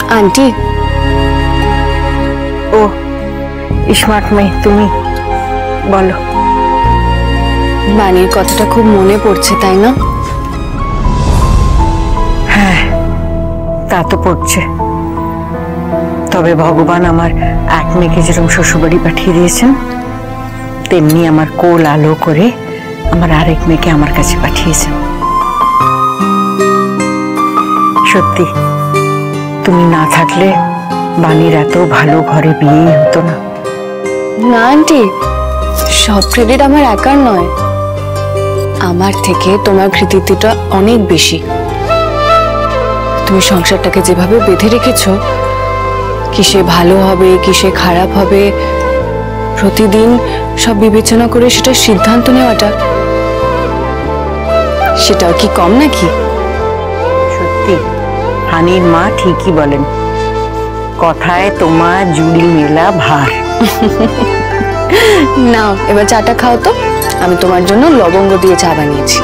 Aunty. ও smart মেয়ে, তুমি বলো। বাণীর কথাটা খুব মনে পড়ছে, তাই না? হ্যাঁ, তা তো পড়ছে। তবে ভগবান আমার এক মেয়েকে যেরকম শ্বশুরবাড়ি পাঠিয়ে দিয়েছেন, তেমনি আমার কোল আলো করে আমার আরেক মেয়েকে আমার কাছে পাঠিয়েছেন। সত্যি তুমি না থাকলে বাণীর এত ভালো ঘরে বিয়েই হতো না। না আন্টি, সব ক্রেডিট আমার একার নয়, আমার থেকে তোমার কৃতিত্বটা অনেক বেশি। তুমি সংসারটাকে যেভাবে বেঁধে রেখেছো, কিসে ভালো হবে কিসে খারাপ হবে প্রতিদিন সব বিবেচনা করে সেটা সিদ্ধান্ত নেওয়াটা, সেটাও কি কম নাকি? সত্যি হানির মা ঠিকই বলেন, কথায় তোমার জুড়ি মেলা ভার। নাও এবার চাটা খাও তো, আমি তোমার জন্য লবঙ্গ দিয়ে চা বানিয়েছি।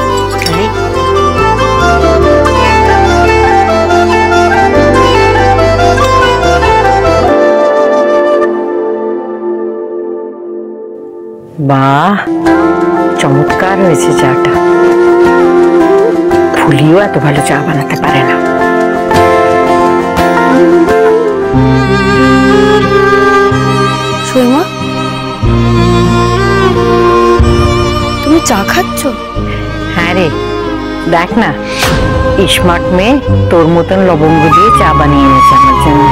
বাহ, চমৎকার হয়েছে চাটা। ফুলিও এত ভালো চা বানাতে পারে না। সুরমা, তুমি চা খাচ্ছ? হ্যাঁ রে, দেখ না, স্মার্ট মেয়ে তোর মতন লবঙ্গ দিয়ে চা বানিয়ে এনেছে আমার জন্য।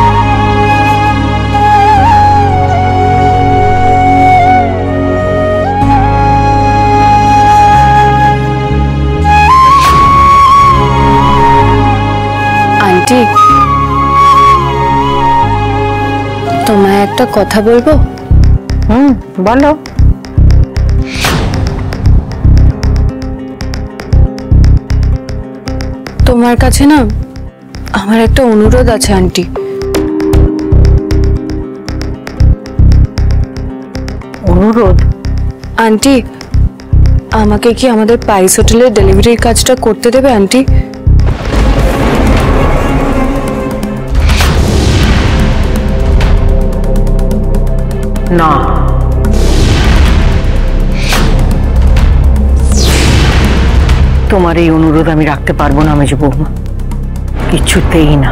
আন্টি, তোমায় একটা কথা বলবো? বলো। তোমার কাছে না আমার একটা অনুরোধ আছে আন্টি। অনুরোধ? আন্টি, আমাকে কি আমাদের পাইস হোটেলের ডেলিভারির কাজটা করতে দেবে আন্টি? না, তোমার এই অনুরোধ আমি রাখতে পারবো না মেজ বৌমা, কিছুতেই না।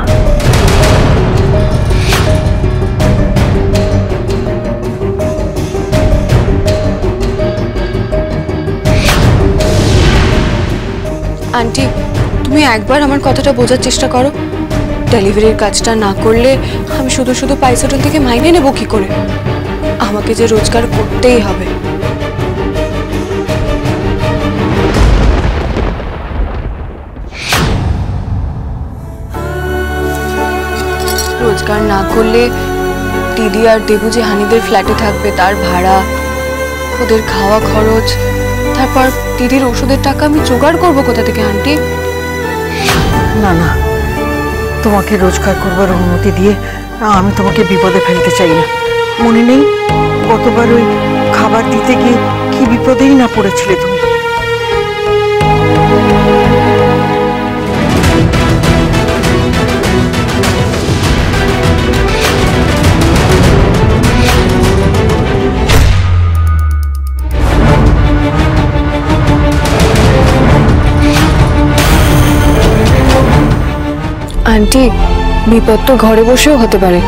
আন্টি, তুমি একবার আমার কথাটা বোঝার চেষ্টা করো। ডেলিভারির কাজটা না করলে আমি শুধু শুধু পাইস হোটেল থেকে মাইনে নেব কি করে? আমাকে যে রোজগার করতেই হবে। রোজগার না করলে দিদি আর দেবু যে হানিদের ফ্ল্যাটে থাকবে তার ভাড়া, ওদের খাওয়া খরচ, তারপর দিদির ওষুধের টাকা আমি জোগাড় করবো কোথা থেকে আন্টি? না না, তোমাকে রোজগার করবার অনুমতি দিয়ে আমি তোমাকে বিপদে ফেলতে চাই না। মনে নেই গতবার ওই খাবার দিতে গিয়ে কি বিপদেই না পড়েছিলে তুমি? আন্টি, বিপদ তো ঘরে বসেও হতে পারে।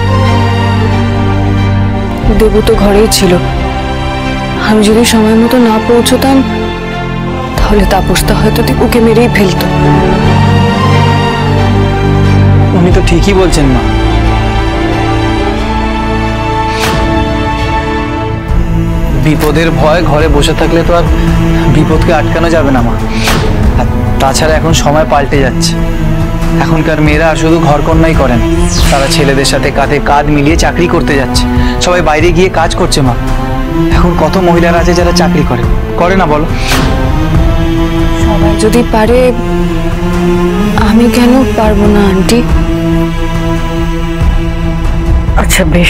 দেবু তো ঘরেই ছিল, আমি যদি সময় মতো না পৌঁছতাম তাহলে তাপসটা হয়তো দেবুকে মেরেই ফেলতো। উনি তো ঠিকই বলছেন মা। বিপদের ভয় ঘরে বসে থাকলে তো আর বিপদকে আটকানো যাবে না মা। আর তাছাড়া এখন সময় পাল্টে যাচ্ছে, এখনকার মেয়েরা শুধু ঘরকন্যাই করেন, তারা ছেলেদের সাথে কাঁধে কাঁধ মিলিয়ে চাকরি করতে যাচ্ছে, সবাই বাইরে গিয়ে কাজ করছে মা। এখন কত মহিলারা আছে যারা চাকরি করে না বলো? সবাই যদি পারে আমি কেন পারবো না আন্টি? আচ্ছা বেশ,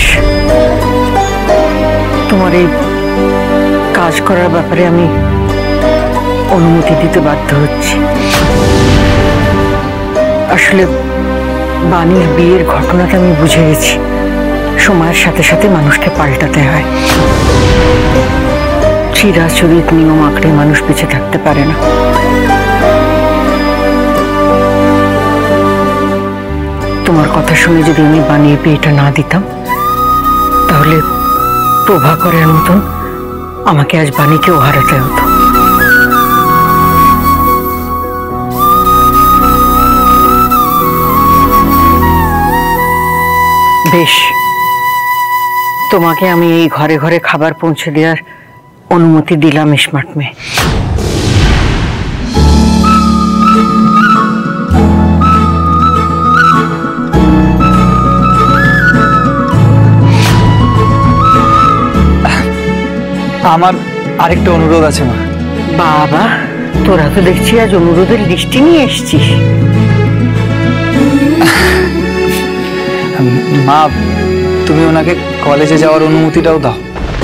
তোমার এই কাজ করার ব্যাপারে আমি অনুমতি দিতে বাধ্য হচ্ছি। আসলে বাণীর বিয়ের ঘটনাটা আমি বুঝে গেছি, সময়ের সাথে সাথে মানুষকে পাল্টাতে হয়। চিরাচরিত নিয়ম আঁকড়ে মানুষ বেঁচে থাকতে পারে না। তোমার কথা শুনে যদি আমি বানিয়ে বিয়েটা না দিতাম, তাহলে প্রভাকরের মতন আমাকে আজ বাণীকেও হারাতে হতো। বেশ, তোমাকে আমি এই ঘরে ঘরে খাবার পৌঁছে দেওয়ার অনুমতি দিলাম স্মার্ট মেয়ে। আমার আরেকটা অনুরোধ আছে মা। বাবা, তোরা তো দেখছি আজ অনুরোধের লিস্টি নিয়ে এসছিস। মা, তুমি ওনাকে কলেজে যাওয়ার অনুমতিটাও দাও।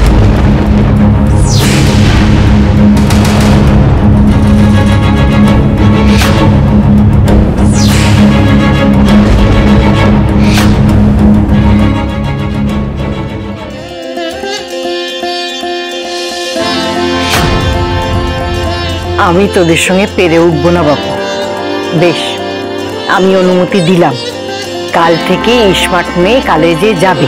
আমি তোদের সঙ্গে পেরে উঠবো না বাবু। বেশ, আমি অনুমতি দিলাম, কাল থেকে স্মার্ট মেয়ে কলেজে যাবে।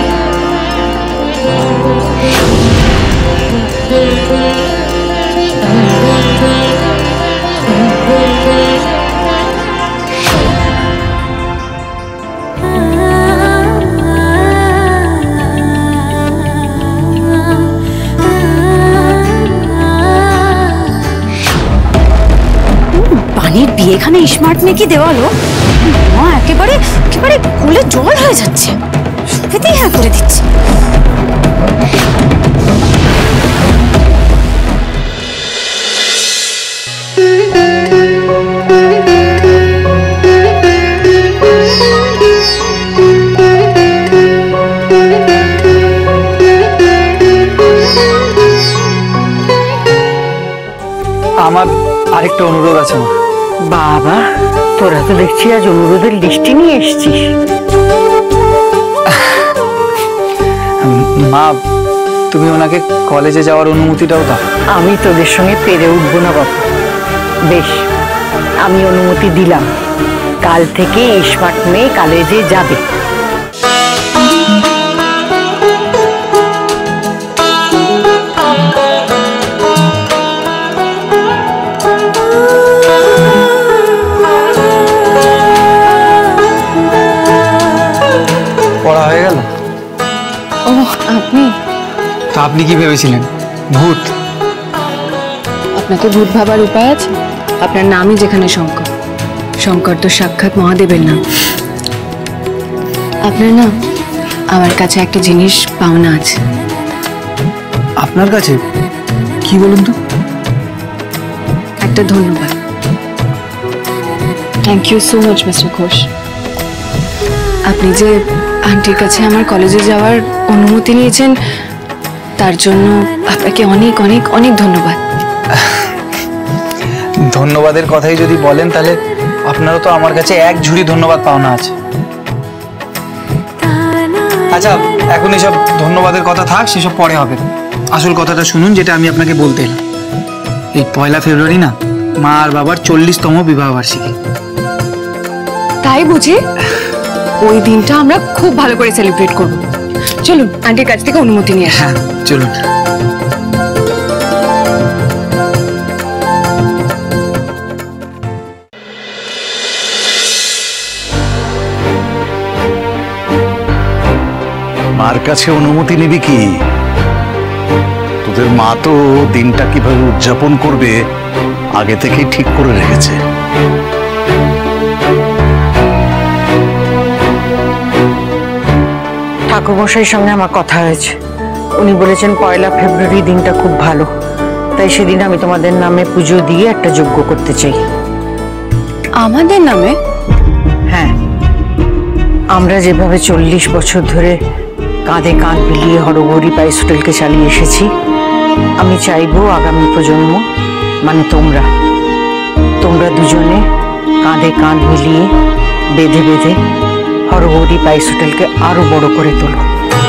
বাণীর বিয়েখানে স্মার্ট মেয়েকে দেওয়ালো, মা একেবারে একেবারে কোলে জল হয়ে যাচ্ছে, সত্যিই হ্যাঁ করে দিচ্ছে। আমার আরেকটা অনুরোধ আছে মা। বাবা, তোরা তো দেখছি আজ অনুরোধের লিস্টি নিয়ে এসছিস। মা, তুমি ওনাকে কলেজে যাওয়ার অনুমতিটাও দাও। আমি তোদের সঙ্গে পেরে উঠবো না বাবু। বেশ, আমি অনুমতি দিলাম, কাল থেকে স্মার্ট মেয়ে কলেজে যাবে। পড়া হয়ে গেল? ও, আপনি? তো আপনি কি ভেবেছিলেন ভূত? আপনাকে ভূত ভাবার উপায় আছে? আপনার নামই যেখানে শঙ্কর, শঙ্কর তো সাক্ষাৎ মহাদেবের নাম। আপনার না আমার কাছে একটা জিনিস পাওনা আছে। আপনার কাছে? কি বলুন তো? একটা ধন্যবাদ। Thank you so much Mister Ghosh. আপনি যে আন্টির কাছে আমার কলেজে যাওয়ার অনুমতি নিয়েছেন, তার জন্য আপনাকে অনেক অনেক অনেক ধন্যবাদ। ধন্যবাদের কথাই যদি বলেন, তাহলে আপনারও তো আমার কাছে এক ঝুড়ি ধন্যবাদ পাওনা আছে। আচ্ছা, এখন এসব ধন্যবাদের কথা থাক, সেসব পরে হবে। আসল কথাটা শুনুন, যেটা আমি আপনাকে বলতে এলাম। এই 1 ফেব্রুয়ারি না মা আর বাবার 40তম বিবাহ বার্ষিকী। তাই বুঝি? ওই দিনটা আমরা খুব ভালো করে সেলিব্রেট করব। চলুন আন্টির কাছ থেকে অনুমতি নিয়ে আসি। হ্যাঁ, চলুন। মার কাছে অনুমতি নিবি কি? তোদের মা তো দিনটা কিভাবে উদযাপন করবে আগে থেকেই ঠিক করে রেখেছে। ঠাকুরমশাইয়ের সঙ্গে আমার কথা হয়েছে, উনি বলেছেন 1 ফেব্রুয়ারি দিনটা খুব ভালো, তাই সেদিন আমি তোমাদের নামে পুজো দিয়ে একটা যজ্ঞ করতে চাই। আমাদের নামে? হ্যাঁ, আমরা যেভাবে 40 বছর ধরে কাঁধে কাঁধ মিলিয়ে হরগৌরী পাইস হোটেলকে চালিয়ে এসেছি, আমি চাইবো আগামী প্রজন্ম, মানে তোমরা দুজনে কাঁধে কাঁধ মিলিয়ে বেঁধে বেঁধে হরগৌরী পাইস হোটেলকে আরো বড় করে তোলো।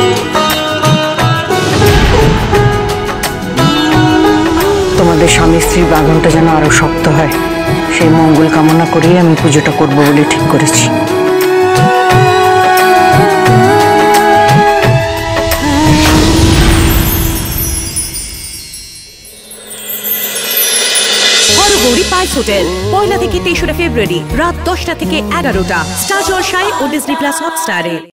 তোমাদের স্বামী স্ত্রীর বাঁধনটা যেন আরো শক্ত হয়, সেই মঙ্গল কামনা করেই আমি পুজোটা করবো বলে ঠিক করেছি। হরগৌরী পাইস হোটেল 1 থেকে 3 ফেব্রুয়ারি রাত 10টা থেকে 11টা স্টার জলসায় ও ডিজনি প্লাস হটস্টারে।